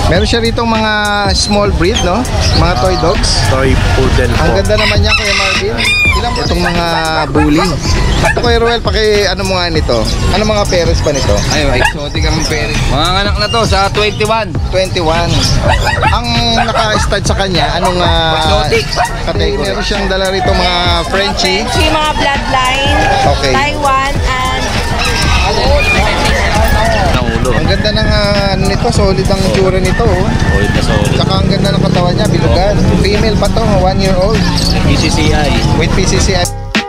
Meron siya rito mga small breed, no? Mga toy dogs. Toy poodle po. Ang ganda naman niya, Kuya Marvin. Ilang po itong mga bully. Ito, Kuya Ruel, ano mo nga nito? Ano mga peres pa nito? Ay, exotic ang peres. Mga anak na to sa 21. 21. Ang naka-stud sa kanya, anong exotic category? Meron siyang dala rito mga Frenchie. Frenchie, mga bloodline. Okay. Taiwan and Naulo. Ang ganda ng nito, solid ang itsura nito. Oh. Solid na solid. Tsaka ang ganda ng katawan niya, bilugan. Female pa to, 1 year old. PCCI. With PCCI.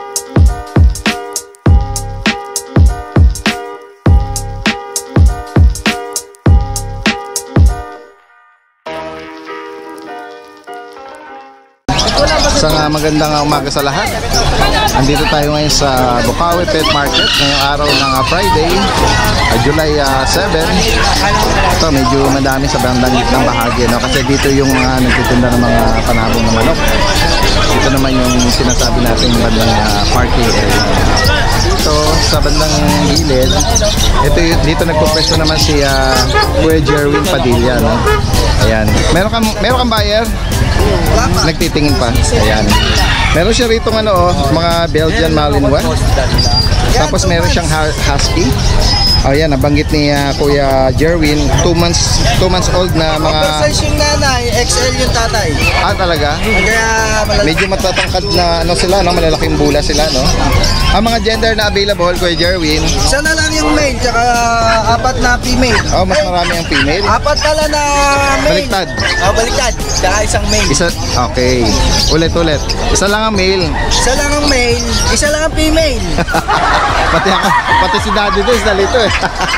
Isang magandang umaga sa lahat. Andito tayo ngayon sa Bukawi Pet Market ngayong araw ng Friday, July 7. Ito medyo madami sa bandang ng bahagi, no? Kasi dito yung nagtitinda ng mga panabong na manok. Ito naman yung sinasabi natin bandang party area. Dito sa bandang gilid, dito nagpo-pwesto naman si Kuya Jerwin Padilla, no? Ayan. Meron kang buyer? Nagtitingin pa. Ayan. Meron siya rito mga Belgian Malinois. Tapos meron siyang husky. Oh, yan, nabanggit ni Kuya Jerwin, 2 months old na mga... Oversize yung nanay, XL yung tatay. Ah, talaga? Kaya medyo matatangkad na sila, no? Malalaking bula sila, no? Ang mga gender na available, Kuya Jerwin? Isa na lang yung male, tsaka 4 na female. Oh, mas marami ang female? 4 pala na male. Baliktad? Oh, baliktad. Tsaka isang male. Okay. Ulit. Isa lang ang male. Isa lang ang male, isa lang ang female. Pati si Daddy Des nalito eh.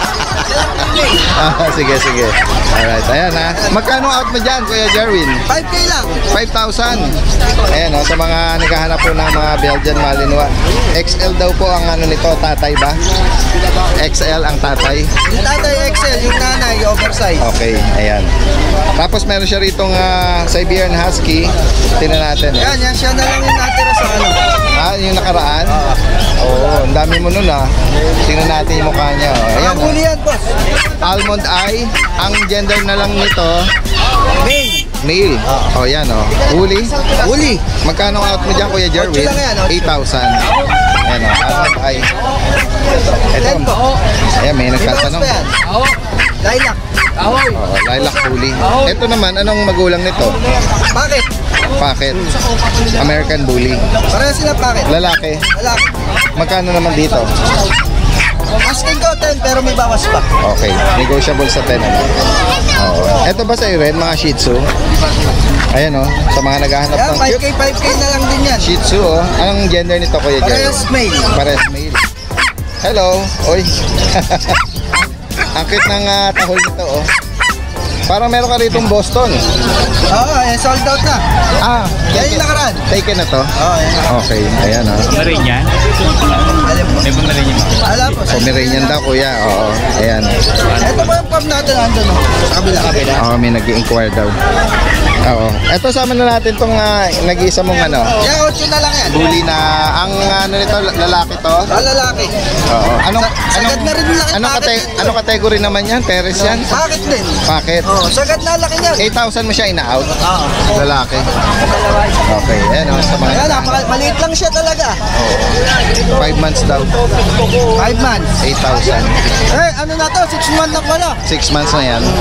Sige. Alright, ayan ha. Magkano out mo dyan, Kuya Jerwin? 5K lang. 5,000. Ayan sa mga naghahanap po ng mga Belgian Malinois. XL daw po ang nito, tatay ba? XL ang tatay. Yung tatay XL, yung nanay oversize. Okay, ayan. Tapos meron siya ritong Siberian Husky. Tingnan natin. Yan, siya na lang yung natira sa yung nakaraan? Oo, ang dami mo nun Tingnan natin yung mukha niya. Ayan. Ang huli yan, boss. Almond eye. Ang gender na lang nito, male. Oh, yan Huli. Magkano out mo dyan, Kuya Jerwin? 8,000. Ayan almond eye. Ito. Ayan, may nagtatanong. Lilac. Lilac huli. Ito naman, anong magulang nito? Packet. American Bully. Parehas sila packet. Lalaki. Magkano naman dito? Asking ko 10 pero may bawas pa. Okay, negotiable sa 10. Ito ba sa'yo rin, mga Shih Tzu? Ayan sa mga naghahanap ng cute. 5K na lang din yan. Shih Tzu Anong gender nito, Kuya Jerry? Parehas male. Hello. Oy. Ang cute ng tahol nito Parang meron ka ritong Boston. Sold out na. Yan yung nakaraan. Taken na to? Okay, ayan Pomeranian? May Pomeranian ba? Ala po. Pomeranian daw, Kuya. Oo, ayan. Ito po yung farm natin andun sa kabila. May nag-i-inquire daw. Oo. Ito, sama na natin tong nag-iisa mong Yan, 8 na lang yan. bully na, ang nito, lalaki to? Lalaki. Oo. Sagad na rin laki. Anong category naman yan? Peres yan? Packet din. Packet. Sagad na laki niyan. 8,000 mo siya ina-out? Lalaki. Okay, ayan sa mga... Ayan, maliit lang siya talaga. 5 months daw. 5 months. 8,000. Ano na to? 6 months na pala. 6 months na yan.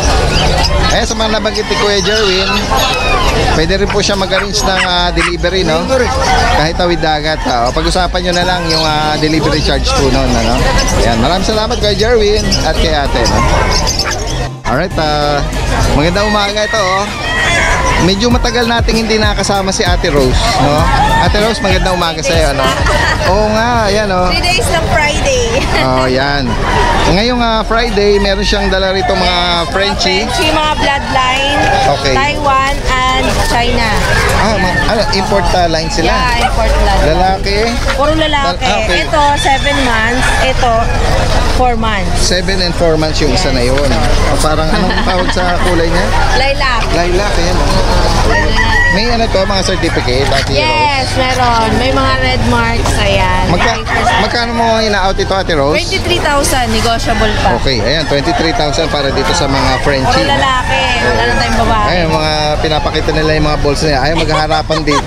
Sa mga nabanggit ni Kuya Jerwin, pwede rin po siya mag-arrange ng delivery, no? Kahit tawid dagat. Pag-usapan nyo na lang yung delivery charge po nun, Ayan, maraming salamat kay Jerwin at kay ate, Alright, magandang umaga ito, Medyo matagal nating hindi nakasama si Ate Rose, Ate Rose, magandang umaga sa iyo, Oo nga, ayan, 3 days ng Friday. Yan. Ngayong Friday, meron siyang dala rito mga Frenchie. Mga bloodline. Okay. Taiwan and China. Import line sila? Yeah, import bloodline. Lalaki? Puro lalaki. Okay. Ito, 7 months. Ito, 4 months. 7 and 4 months yung isa na yun. Parang anong tawag sa kulay niya? Lilac. Lilac, ayan. May ano to, mga certificate, Ate Rose? Yes, meron. May mga red marks. Ayan. Magkano mo ina-out ito, Ate Rose? 23,000. Negotiable pa. Okay, ayan, 23,000 para dito sa mga Puro Frenchie. lalaki. Wala na tayong babae. Ayun, mga pinapakita nila yung mga balls nila. Ayaw maghaharapan dito.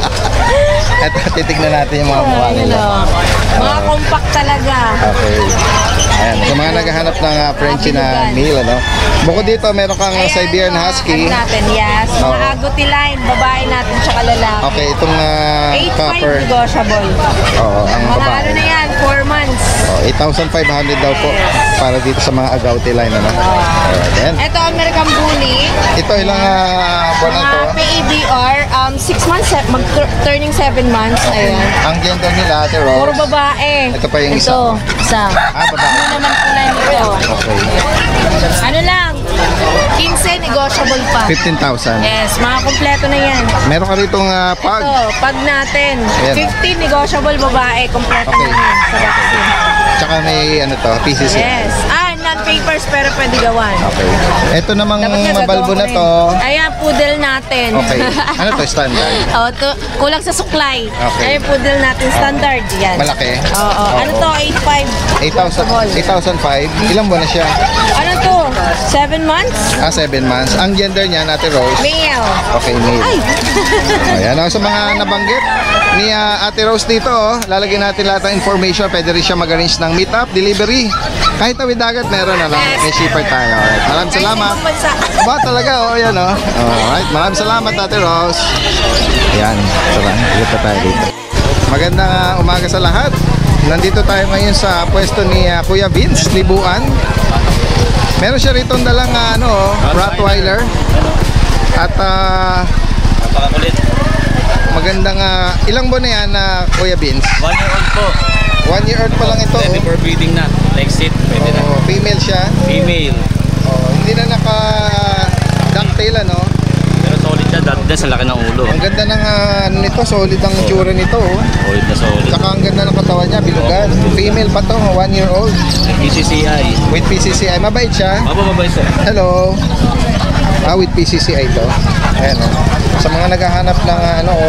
Eto, titignan natin yung mga mukha Ayan, nila. Mga compact talaga. Okay. Ayan, sa mga naghahanap ng Frenchie na meal, ano? Bukod dito, meron kang Ayan, Siberian Husky. Ano natin, yes. Mga Oo. agouti line. Babae natin, tsaka lalaki. Okay, itong 8,500 copper. negotiable. Oo, ang Mga babae. ano na yan, 4 months. Oh, 8,500 daw po para dito sa mga agouti line, ano? Ayan. Ito, American Bully. Ito, ilang buwan na to? PABR, 6 months, turning 7 months. Ayan. Ang gender nila, Ate Puro Rose. babae. Ito pa yung isa. Ito, isa. Babae. Ano naman pula nito? Okay. Ano lang, 15 negotiable pa. 15,000. Yes, mga kompleto na yan. Meron ka ritong pag. Ito, pag natin, Ayan. 15 negotiable babae, kompleto Okay. na yan sa vaccine. Tsaka may ano to, PCC. Yes. Non-papers pero pwede gawan. Okay. Ito namang Dapat nga mabalbo gagawa na ko to. rin. Ayan, poodle natin. Okay. Ano to, standard? Kulang sa suklay. Okay. Ayan, poodle natin, standard. Yan. Malaki? Oo. Ano to, 8,500. 8,005. Ilang buwan na siya? Ano to, 7 months? 7 months. Ang gender niya, Ate Rose. Male. Okay, male. Ay! Ayan, sa mga nabanggit ni Ate Rose dito, lalagyan natin lahat ng information. Pwede rin siya mag-arrange ng meet-up, delivery. Kahit tawid dagat, meron na lang. May shipper tayo. Alright, maraming salamat. Kahit sa ibang bansa. Ba talaga, yan Alright, maraming salamat, Ate Rose. Ayan, tara, dito tayo dito. Magandang umaga sa lahat. Nandito tayo ngayon sa pwesto ni Kuya Vince, Libuan. Meron siya rito dalang Rottweiler. At Napakakulit. magandang ilang buwan na yan, Kuya Vince? 1 year old po. 1 year old pa lang ito. Ready for breeding na. Leg sit. Pwede na. Female siya. Female. Hindi na naka-ducktail, ano? Pero solid siya. Dati sa laki ng ulo. Ang ganda ng nito, solid ang itsura nito. Solid na solid. Tsaka ang ganda ng katawan niya, bilugan. Female pa to, 1 year old. PCCI. With PCCI, mabait siya. Mababay sir. Hello. With PCCI to. Ayan, sa mga naghahanap ng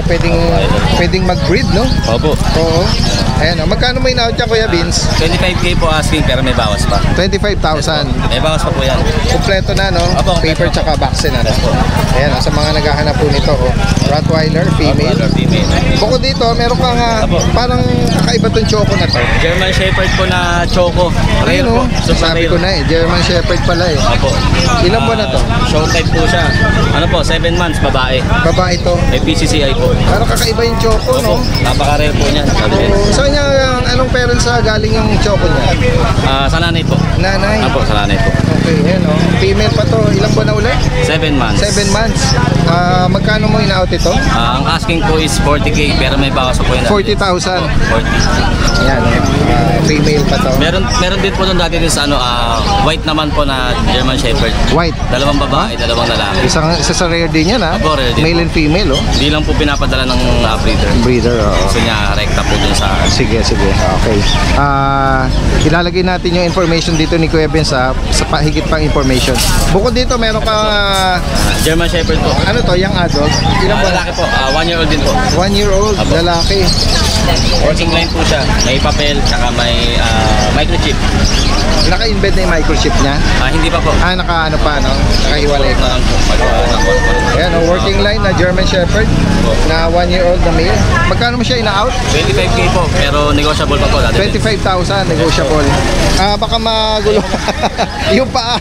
pwedeng mag-breed, no? Opo. Oo. Ayan, magkano may in-out niya, Kuya Vince? 25K po asking pero may bawas pa. 25,000. May bawas pa po yan. Kompleto na, no? Opo, Paper tsaka vaccine, ano? Ayan, sa mga naghahanap po nito, Rottweiler, female. Rottweiler, female. Bukod dito, meron kang parang kakaiba tong choco na to. German Shepherd po na choco. Rare Ayun, po. Super sabi rare. ko na German Shepherd pala Opo. Ilang buwan na to? Show type po siya. Ano po, 7 months, babae. Babae to. May PCCI po. Parang kakaiba yung choco, no? Napaka-rare po niyan. Saan niya, anong parents galing yung choco niya? Sa nanay po. Nanay. Ano po, sa nanay po. Okay, yan o. Female pa to. Ilang buwan na ulit? 7 months. 7 months. Magkano mo in-out ito? Ang asking po is 40K pero may bawas po yun. 40,000. 40. Yan o. Female pa to. Meron din po doon dati din sa white naman po na German Shepherd. White. Dalawang babae, dalawang lalaki. Isa sa rare din yan, ha? Apo, rare din. Male and female, oh. Hindi lang po pinapadala ng breeder. Breeder, oo. Gusto niya rekta po dun sa Sige. Okay. Ilalagay natin yung information dito ni Kuya Ben sa higit pang information. Bukod dito, meron ka German Shepherd po. ano to, young adult? Ilang buwan? Lalaki po, 1 year old din po. 1 year old, Apo. lalaki. Working line po siya. May papel, tsaka may microchip. Naka-embed na yung microchip niya. Hindi pa po. Naka ano pa, no? Nakahiwalay Na pa. lang po. Ayan, working line na German Shepherd na 1 year old na male. Magkano mo siya ina-out? 25K po, pero negotiable pa po. 25,000 negotiable. Baka magulo. Yung paa.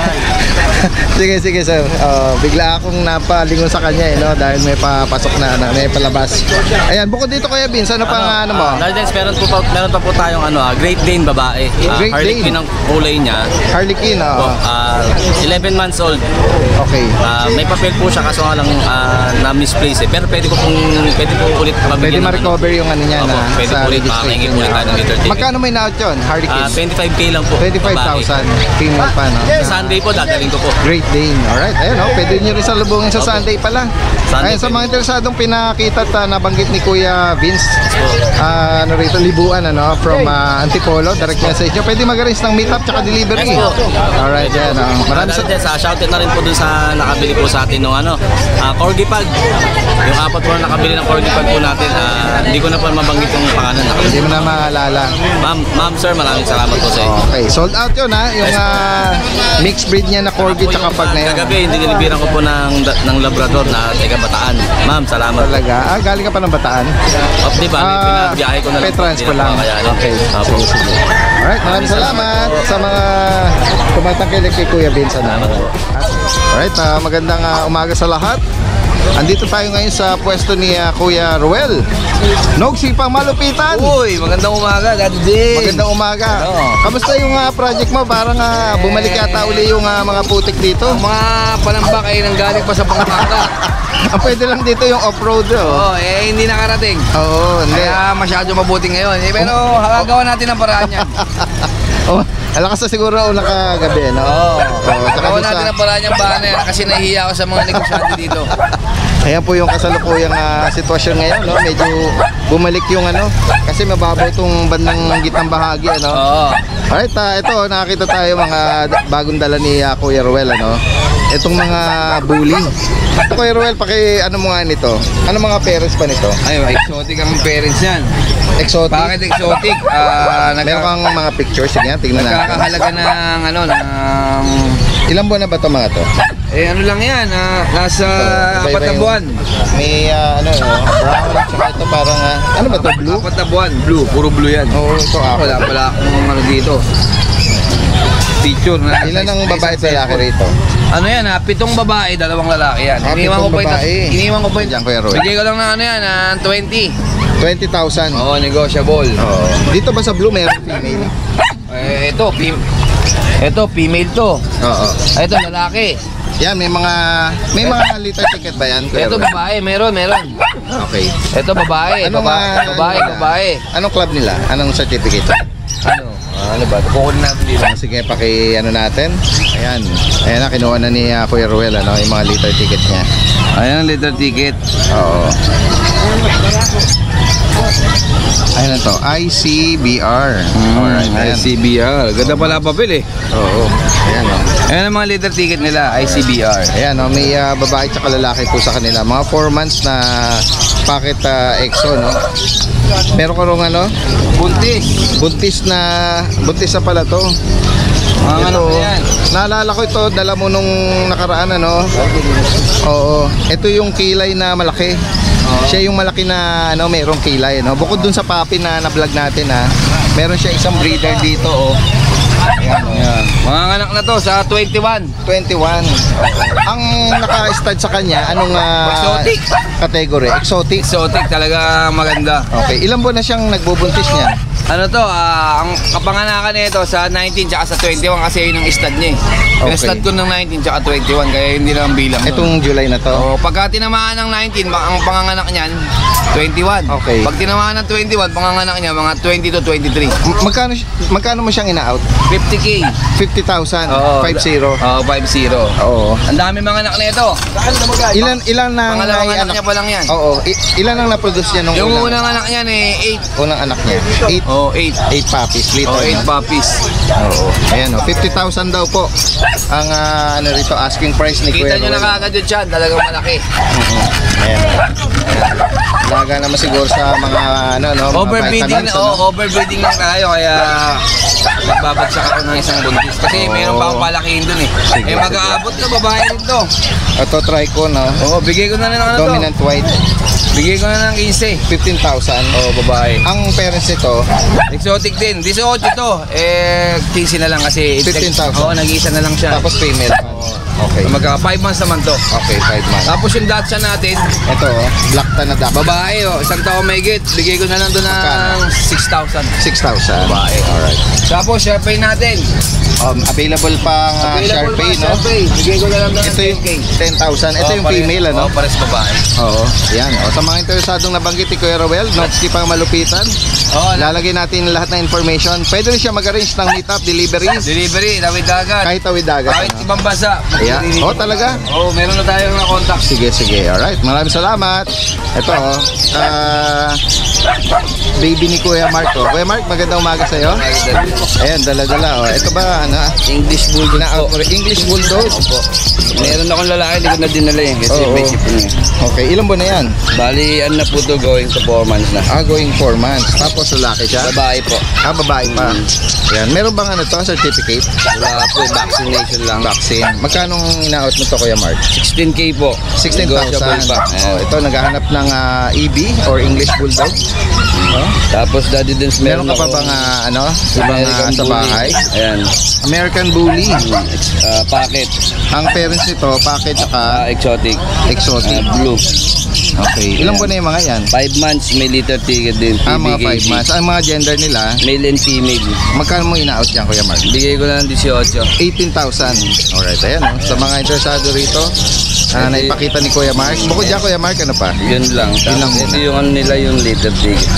sige sir. Bigla akong napalingon sa kanya no dahil may papasok na may palabas. Ayan, bukod dito Kuya Vince, ano pang ano mo? Dahil meron pa po tayong Great Dane babae. Great Harley Dane. Quinn ang kulay niya. Harlequin, Po, 11 months old. Okay. May papel po siya kaso nga lang na misplace Pero pwede po ulit Pwede mabigyan. ma-recover yung ano niya Opo, na pwede sa po ulit registration makakingin ulit niya. tayo ng litter ticket. Magkano may na-out yun? Harlequin? 25K lang po. 25,000 female pa, no? Sunday po dadalhin ko po. Great Dane. Alright, ayun o. Pwede nyo rin salubungin sa Sunday pala. Sunday Ayun, sa pwede. mga interesadong pinakita at nabanggit ni Kuya Vince, ano rito, libuan, ano, from Antipolo, direct message nyo. Pwede mag-arrange ng meetup tsaka delivery. Yes, po. Alright, yan. Maraming Sa shoutout na rin po dun sa nakabili po sa atin ng Corgi Pug. Yung 4 po na nakabili ng Corgi Pug po natin, hindi ko na po mabanggit yung pangalan. Hindi mo na maalala. Ma'am sir, maraming salamat po sa inyo. Okay, sold out yun ha. Yung mixed breed niya na Corgi tsaka Pug na yun. Kagabi, hindi nilibiran ko po ng Labrador na taga Bataan. Ma'am, salamat. Talaga? Galing ka pa ng Bataan? Di ba? May pinabiyahe ko na lang. Pe-transfer lang. Okay. Opo. Alright, maraming salamat sa mga tumatangkilik kay Kuya Vince. Alright, magandang umaga sa lahat. Andito tayo ngayon sa pwesto ni Kuya Ruel. Nogsipang Malupitan. Uy, magandang umaga, Daddy Dave. Magandang umaga. Oo. Kamusta yung project mo? Parang bumalik yata uli yung mga putik dito. Mga palambak ay nanggaling pa sa Pampanga. Ang pwede lang dito yung off-road. Oo, hindi nakarating. Oo, hindi. Kaya masyado mabuti ngayon. Pero gagawa natin ang paraan yan. Oh, alakas na siguro ulang kagabi, no? Oo. Tsaka Gagawa doon natin sa- ang paraan yan ba na yan kasi nahihiya ako sa mga negosyante dito. Ayan po yung kasalukuyang sitwasyon ngayon, no? Medyo bumalik yung kasi mababaw itong bandang gitnang bahagi, ano? Oo. Alright, ito, nakakita tayo mga bagong dala ni Kuya Ruel, ano? Itong mga bully. Kuya Ruel, mo nga nito? Ano mga parents pa nito? Ay, exotic ang parents yan. Exotic? Bakit exotic? Meron kang mga pictures, sige, tingnan natin. Nagkakahalaga ng Ilang buwan na ba ito mga to? ano lang yan, nasa Iba-iba 4 na yung- buwan. May brown, tsaka ito parang, ano ba to, blue? 4 na buwan, blue, puro blue yan. Oo, ito Wala pala akong dito. Picture na. Ilan ang babae at lalaki rito? Ano yan 7 babae, 2 lalaki yan. Iniwan ko pa ito. Iniwan ko pa ito. Diyan, Kuya Roy. Bigay ko lang na 20. 20,000. Oo, negotiable. Oo. Dito ba sa blue meron female? Ito, female to. Oo. Ito, lalaki. Yan, may mga liter ticket ba yan? Kuya Ito, Roy? babae, meron. Okay. Ito, babae. Anong, babae. Anong club nila? Anong certificate? Ano ba? Kukunin natin dito. Sige, natin. Ayan. Ayan na, kinuha na ni Kuya Ruel, yung mga liter ticket niya. Ayan ang letter ticket. Oo. Ayan na to, ICBR. Alright, ayan. ICBR. Ganda pala papel eh. Oo. Ayan o. Ayan ang mga letter ticket nila, ICBR. Ayan o, may babae at lalaki po sa kanila. Mga 4 months na packet EXO, no? Meron ka rong buntis na pala to. Mga anak Ito, na yan. naalala ko ito, dala mo nung nakaraan, Oo. Ito yung kilay na malaki. Siya yung malaki na, merong kilay, Bukod dun sa puppy na na-vlog natin, meron siya isang breeder dito, Ayan. Mga anak na to sa 21. 21. Ang naka-stud sa kanya, anong Exotic. category? Exotic. Exotic talaga maganda. Okay, ilan buwan na siyang nagbubuntis niya? Ano to, ang kapanganakan nito sa 19 tsaka sa 21 kasi yun ang stud niya eh. Okay. Stud ko ng 19 tsaka 21 kaya hindi lang bilang nun. Itong July na to. So, pagka tinamaan ng 19, ang panganganak niyan, 21. Okay. Pag tinamaan ng 21, panganganak niya mga 20 to 23. Magkano mo siyang ina-out? 50K. 50,000. Oo. 50. Oo, 50. Oo. Ang dami mga anak na ito. Ilan nang Pangalawang anak niya pa lang yan. Oo. Ilan ang na-produce niya nung Yung unang anak niyan eh, 8. unang anak niya? 8. Oh, 8. 8 puppies. Liter, Oh, 8 no? puppies. Oo. Ayan, 50,000 daw po ang rito asking price ni Kuya Kita nyo na Ruel. kagad yun dyan, talagang malaki. Ayan. Laga naman siguro sa mga mga Overbreeding vitamins, na, overbreeding lang tayo kaya magbabagsak ako ng isang buntis. Kasi meron pa akong palakihin dun eh. Sige, Mag-aabot na babae rin to. Ito, Trico, no? Oo, bigay ko na rin ano to. Dominant white. Bigay ko na ng 15. 15,000. Oo, babae. Ang parents nito, Exotic din. 18 to. 15 na lang kasi. 15,000. Oo, nag-iisa na lang siya. tapos female. Okay. Magka 5 months naman to. Okay, 5 months. Tapos yung Dachshund natin, Ito, black tan na duck. babae isang taon may git. Bigay ko na lang doon Magkano? ng 6,000. 6,000. Babae. Alright. Tapos Sharpei natin. Available pang Sharpei, no? Sharpei. Bigay ko na lang doon ng Ito yung 10K. 10,000. Ito yung female, ano? Oo, pares babae. Oo. Yan. O, sa mga interesadong nabanggit ni Kuya Ruel, Notski pang malupitan. Oo, Lalagay natin lahat ng information. Pwede rin siya mag-arrange ng meetup, delivery, delivery, tawid dagat. kahit tawid dagat. Kahit ano? ibang bansa. Ayan. Yeah. Oh, talaga? Oo, meron na tayong na-contact. Sige, sige. Alright, maraming salamat. Ito, baby ni Kuya Mark. Oh. Kuya Mark, magandang umaga sa'yo. Ayan, dala-dala. Oh. Ito ba, ano? English Bulldog po. English Bulldog. Opo. Meron akong lalaki, hindi ko na dinala eh. Kasi Oo. may sipon eh. Okay, ilan buwan na yan? Bali, ano na po to, going to 4 months na. Going 4 months. Tapos lalaki siya? Babae po. Babae pa. Ayan, meron bang ano to, certificate? Wala po, vaccination lang. Vaccine. Magkano in-out mo to, Kuya Mark? 16K po. 16,000. Negotiable pa. Oh, ito, naghahanap ng EB or English Bulldog. Oh. Tapos Daddy Dens Meron ka pa bang ibang sa bahay? Ayan. American Bully. Packet. Ang parents nito, packet saka Exotic. exotic. Blue. Okay. Ilang buwan na yung mga yan? 5 months, may litter ticket din. Mga PBKC. 5 months. Ang mga gender nila, Male and female. magkano mo in-out yan, Kuya Mark? Bigay ko na ng 18. 18,000. Alright, ayan o. Sa mga interesado rito, naipakita ni Kuya Mark. Bukod dyan, Kuya Mark, ano pa? Yun lang. Yun lang Tapos muna. ito yung ano nila, yung litter ticket.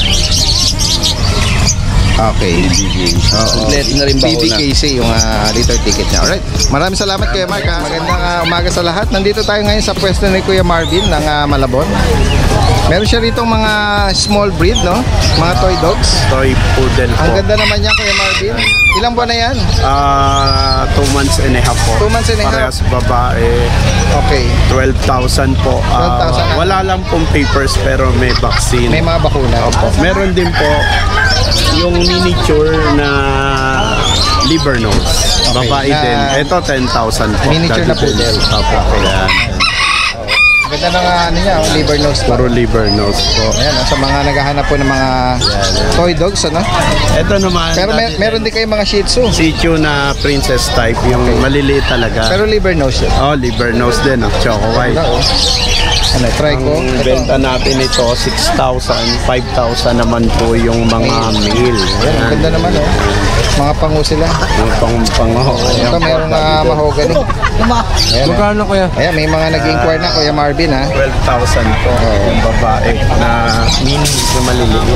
Okay. Kompleto na rin ba ako na? BBKC yung liter ticket niya. Alright. Maraming salamat Kuya Mark. Magandang umaga sa lahat. Nandito tayo ngayon sa pwesto ni Kuya Marvin ng Malabon. Meron siya rito mga small breed, no? Mga toy dogs. Toy poodle po. Ang ganda naman niya, Kuya Marvin. Ilang buwan na yan? 2 months and a half po. 2 months and a half. Parehas babae. Okay. 12,000 po. 12,000. Wala lang pong papers pero may vaccine. May mga bakuna. Opo. Meron din po yung miniature na liver nose. Okay, Babae na- din. Ito 10,000 po. Miniature na Daddy Dens. poodle. Opo. Ayan. Ganda ng niya, liver nose po. Puro liver nose po. Ayan, sa mga naghahanap po ng mga toy dogs, ano? Ito naman. Pero Daddy meron din kayong mga Shih Tzu. Shih Tzu na princess type. Yung maliliit talaga. Pero liver nose yun. Oh, liver nose din. Choco white. Wala, oh. Ano, try ko. Ang benta natin ito 6,000, 5,000 naman po yung mga meal. Ayan, ang ganda naman, oh. Mga pango sila. Yung pang-pango. Ito meron na mahogany. Ayan, Magkano kuya? ayan, may mga nag-inquire na, Kuya Marvin, ha? 12,000 po yung babae na mini yung maliliit.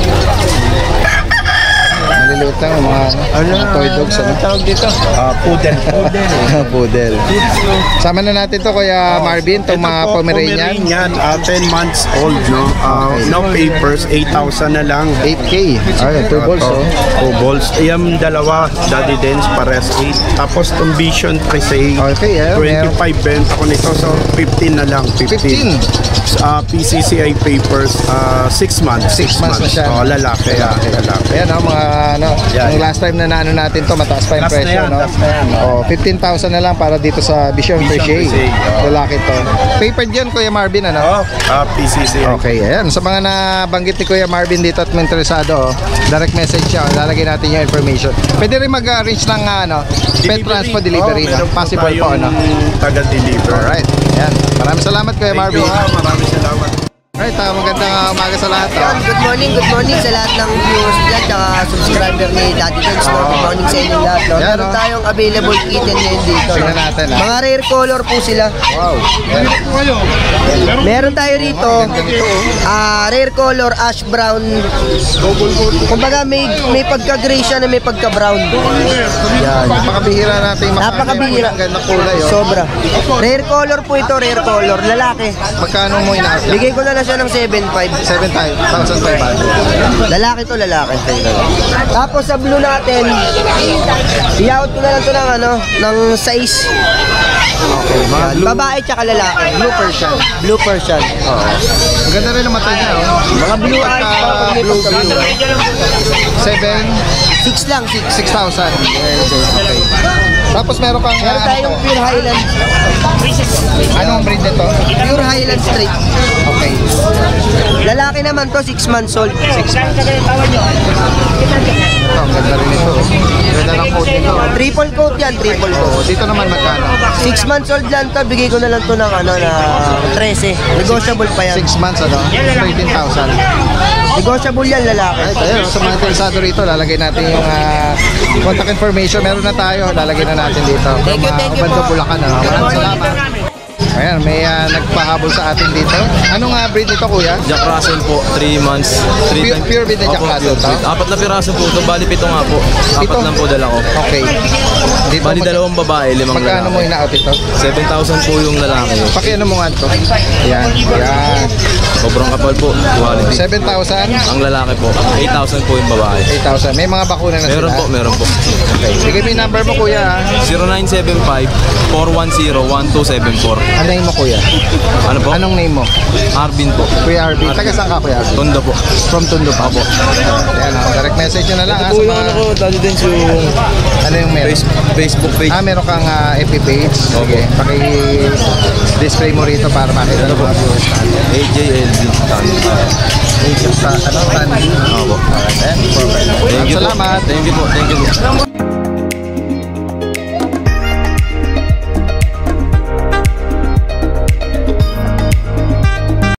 Maliliit lang, mga toy dogs, ano? Tawag dito? Poodle. Poodle. Sama na natin to, Kuya Marvin, itong mga Pomeranian. 10 months old, no? No papers, 8,000 na lang. 8K. Ay, 2 balls, oh. 2 balls. Yung dalawa, Daddy Dens, pares 8. Tapos itong Vision Presay, Okay, yeah. 25 benta ko nito, so 15 na lang. 15. PCCI papers, 6 months. 6 months na siya. Oh, lalaki. Lalaki. Ayan, oh, mga ano, Yeah, yung last time na naano natin to, mataas pa yung Last na presyo, yan, no? last na yan. Oh, 15,000 na lang para dito sa Vision Presay. Presay, oh. Lalaki to. Papered yan, Kuya Marvin, ano? PCCI. Okay, ayan. Sa mga nabanggit ni Kuya Marvin dito at may interesado, direct message siya. Lalagay natin yung information. Pwede rin mag-arrange ng pet transport delivery. No? Meron Possible po, ano? Taga-deliver. Alright, ayan. Maraming salamat, Kuya Marvin. Maraming salamat. Alright, magandang umaga sa lahat. Yan, good morning sa lahat ng viewers dyan, tsaka subscriber ni Daddy Dens, no? Good morning sa inyo lahat, no? Yan, Meron no? tayong available kitten ngayon dito, no? Tingnan natin, ha? Mga rare color po sila. Wow. Ayan. Meron tayo rito, rare color, ash brown. Kumbaga may pagka-gray siya na may pagka-brown. Yan. Napakabihira natin yung Napakabihira. Ang ganda kulay, oh. Sobra. Rare color po ito, rare color. Lalaki. Magkano mo inaas? Bigay ko na lang siya ng 7.5. 7,500. Lalaki to, lalaki. Tapos sa blue natin, i-out ko na lang to ng size. Okay, mga blue. Babae tsaka lalaki. Blue Persian. Blue Persian. Ang ganda rin ang mata niya, oh. Mga blue eyes, Pagka blue, blue. 6 lang, 6. 6,000. Okay. Tapos meron kang Meron tayong pure Highland. anong breed nito? Pure Highland Straight. Okay. Lalaki naman to, 6 months old. 6 months. Ito, ang ganda rin ito. Ganda ng coat nito. Triple coat yan, triple Oh, coat. dito naman magkano? 6 months old lang to, bigay ko na lang to ng na 13. Negotiable pa yan. 6 months, 13,000. Negotiable yan, lalaki. Right, ayun, sa mga interesado rito, lalagay natin yung contact information. Meron na tayo, lalagay na natin dito. Thank you Bando po. Bulacan, ano? Maraming salamat. Ayan, may nagpahabol sa atin dito. Anong breed nito, kuya? Jack Russell po, 3 months. Pure breed na Jack Russell to? 4 na piraso po ito, bali 7 nga po. 4 Pito? lang po dala ko. Okay. Dito, Bali 2 babae, 5 magkano mo lalaki. inaot ito? 7,000 po yung lalaki. Pakiano mo nga ito? Ayan, ayan. Sobrang kapal po, quality. 7,000, Ang lalaki po, 8,000 po yung babae. 8,000. May mga bakuna na Meron sila. po, meron po. Okay. Sige, may number mo, kuya. 0975-410-1274. Ano name mo, kuya? Ano po? Anong name mo? Arvin po. Kuya Arvin. Taga saan ka, kuya Arvin? Tondo po. From Tondo pa po. Ayan, direct message nyo na lang. Ito Sa po yung mga, ano ko, dati din yung ano yung meron? Facebook page. Meron kang FB page. Sige, paki-display mo rito para makita ng mga viewers natin. AJLD. Sa, Tandy. Opo. Alright, perfect. Thank you po. Salamat. Thank you po. Thank you po.